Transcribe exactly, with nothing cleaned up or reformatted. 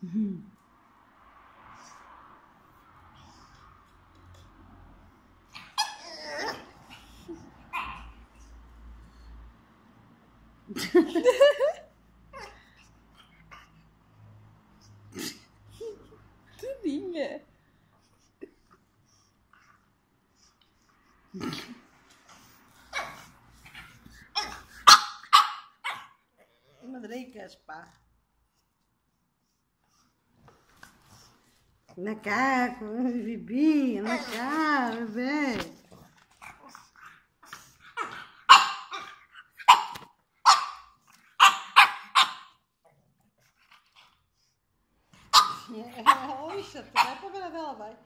Tadinha. Madrecas, pá. Na cá, Bibi, na cá, bebê. Oxa, tu vai pra ver dela, vai.